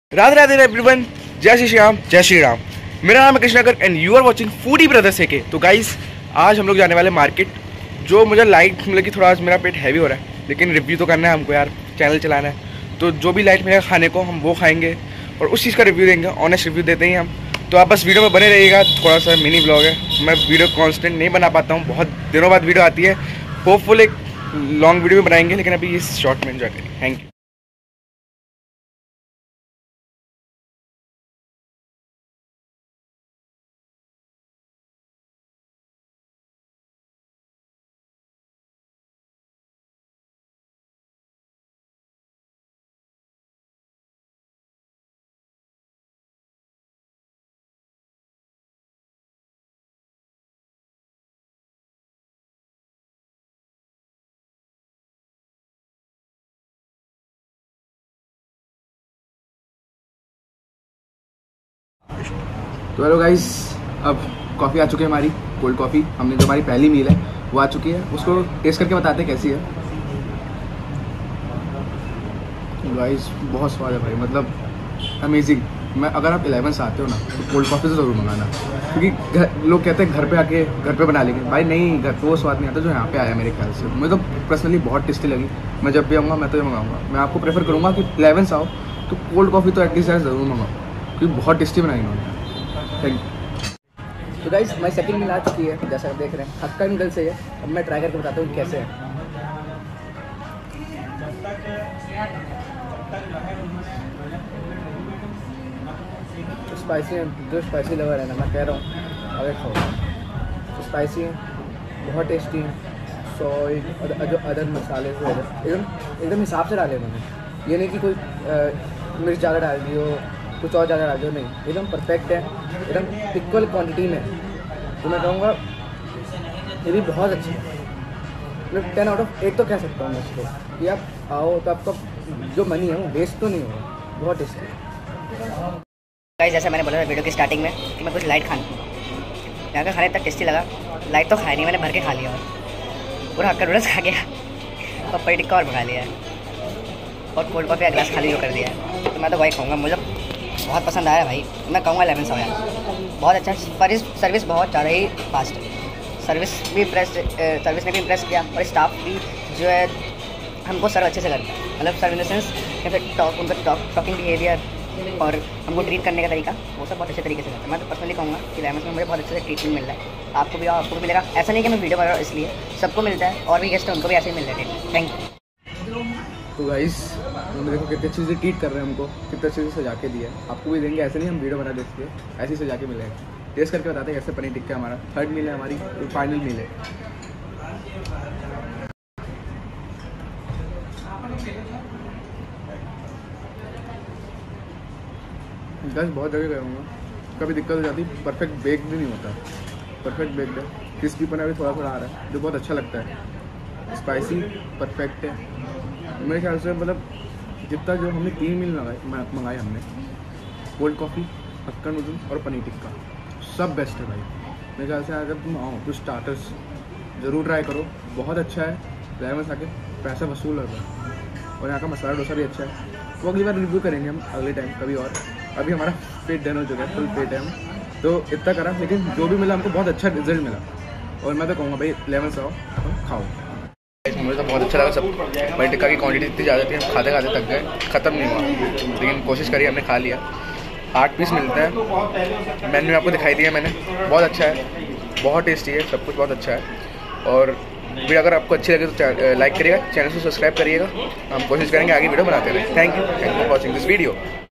Radhe Radhe everyone, जय श्री श्याम, जय श्री राम। मेरा नाम है Krishnakar and you are watching foodie brothers के। तो गाइस आज हम लोग जाने वाले मार्केट। जो मुझे लाइट मतलब कि थोड़ा आज मेरा पेट हैवी हो रहा है, लेकिन रिव्यू तो करना है हमको यार, चैनल चलाना है। तो जो भी लाइट मिलेगा खाने को हम वो खाएंगे और उस चीज़ का रिव्यू देंगे, ऑनेस्ट रिव्यू देते हैं हम। तो आप बस वीडियो में बने रहिएगा। थोड़ा सा मिनी ब्लॉग है, मैं वीडियो कॉन्स्टेंट नहीं बना पाता हूँ, बहुत दिनों बाद वीडियो आती है। होपफुल एक लॉन्ग वीडियो में बनाएंगे, लेकिन अभी इस शॉर्ट में एंजॉय करेंगे। Thank you. तो हेलो गाइस, अब कॉफ़ी आ चुकी है हमारी, कोल्ड कॉफ़ी। हमने जो हमारी पहली मील है वो आ चुकी है, उसको टेस्ट करके बताते हैं कैसी है। गाइस बहुत स्वाद है भाई, मतलब अमेजिंग। मैं अगर आप 11 से आते हो ना तो कोल्ड कॉफ़ी तो ज़रूर मंगाना, क्योंकि लोग कहते हैं घर पे आके घर पे बना लेंगे। भाई नहीं, घर पे वो स्वाद नहीं आता जो यहाँ पे आया मेरे ख्याल से। मुझे तो पर्सनली बहुत टेस्टी लगी। मैं जब भी आऊँगा मैं तो ये मंगाऊँगा। मैं आपको प्रेफर करूँगा कि 11 से आओ तो कोल्ड कॉफ़ी तो एटलीस्ट यार ज़रूर मंगाओ, क्योंकि बहुत टेस्टी बनाई उन्होंने। Thank you. तो गाइस हमारी सेकंड मील आ चुकी है, जैसा आप देख रहे हैं। हक्का नूडल से है। अब मैं ट्राई करके बताता हूँ कैसे है। तो स्पाइसी है, जो स्पाइसी लवर है ना, मैं कह रहा हूँ अगर खाओ तो स्पाइसी है, बहुत टेस्टी है। सॉल्ट और जो अदर मसाले जो है एकदम हिसाब से डाले मैंने। ये नहीं कि कोई मिर्च ज़्यादा डाल दी हो, कुछ और ज़्यादा डाल दो, नहीं, एकदम परफेक्ट है, एकदम इक्वल क्वांटिटी में। तो मैं कहूँगा ये भी बहुत अच्छा है, मतलब 10 आउट ऑफ 8 तो कह सकता हूँ मैं इसको, कि आप आओ तो आपका जो मनी है वो वेस्ट तो नहीं होगा। बहुत टेस्टी है गाइस। जैसा मैंने बोला था वीडियो की स्टार्टिंग में कि मैं कुछ लाइट खाना, यहाँ का खाना इतना टेस्टी लगा। लाइट तो खाया नहीं मैंने, भर के खा लिया और पूरा हक्का नूडल्स खा गया और पनीर टिक्का और मंगा लिया है और कोल्ड कॉफ़ी का ग्लास खाली जो कर दिया है। तो मैं तो वही खाऊँगा, मुझे बहुत पसंद आया भाई। मैं कहूँगा 11 से यार, बहुत अच्छा। सर्विस बहुत ज़्यादा ही फास्ट है। सर्विस ने भी इम्प्रेस किया और स्टाफ भी जो है हमको सर्व अच्छे से करता है। मतलब सर्व इन द सेंस उनका टॉकिंग बिहेवियर और हमको ट्रीट करने का तरीका, वो सब बहुत अच्छे तरीके से करता है। मैं तो पर्सनली कहूँगा कि 11 में मुझे बहुत अच्छे से ट्रीटमेंट मिल रहा है। आपको भी मिलेगा। ऐसा नहीं कि मैं वीडियो बना रहा हूँ इसलिए, सबको मिलता है और भी गेस्ट है उनको भी ऐसे ही मिल रहा है। Thank you. तो गाइस उन्होंने देखो कितने अच्छे से ट्रीट कर रहे हैं हमको, कितने अच्छे से सजा के दिया है। आपको भी देंगे, ऐसे नहीं हम वीडियो बना देते हैं, ऐसे ही सजा के मिलेगा। टेस्ट करके बताते हैं कैसे पनीर टिक्का। हमारा थर्ड मील है, हमारी फाइनल मील है। गैस बहुत जगह गया हूँ, कभी दिक्कत हो जाती, परफेक्ट बेक्ड भी नहीं होता। परफेक्ट बेक्ड है, क्रिस्पीपन अभी थोड़ा थोड़ा आ रहा है जो बहुत अच्छा लगता है। स्पाइसी परफेक्ट है मेरे ख्याल से। मतलब जितना जो हमने 3 मील मंगाई हमने, कोल्ड कॉफ़ी, हक्का नूडल्स और पनीर टिक्का, सब बेस्ट है भाई मेरे ख्याल से। अगर तुम आओ तो स्टार्टर्स ज़रूर ट्राई करो, बहुत अच्छा है। 11 से आके पैसा वसूल होगा और यहाँ का मसाला डोसा भी अच्छा है। वो अगली बार रिव्यू करेंगे हम अगले टाइम कभी और। अभी हमारा पेट डन हो चुका है, फुल पेट है हम तो इतना करा, लेकिन जो भी मिला हमको बहुत अच्छा रिजल्ट मिला। और मैं तो कहूँगा भाई 11 से आओ तो खाओ। मुझे तो बहुत अच्छा लगा। सब पनीर टिक्का की क्वांटिटी इतनी ज़्यादा थी, हम खाते खाते थक गए, ख़त्म नहीं हुआ, लेकिन कोशिश करी, हमने खा लिया। 8 पीस मिलता है, मेन्यू आपको दिखाई दिया मैंने। बहुत अच्छा है, बहुत टेस्टी है, सब कुछ बहुत अच्छा है। और वीडियो अगर आपको अच्छी लगे तो लाइक करिएगा, चैनल को सब्सक्राइब करिएगा। हम कोशिश करेंगे आगे वीडियो बनाते रहें। Thank you for watching this video.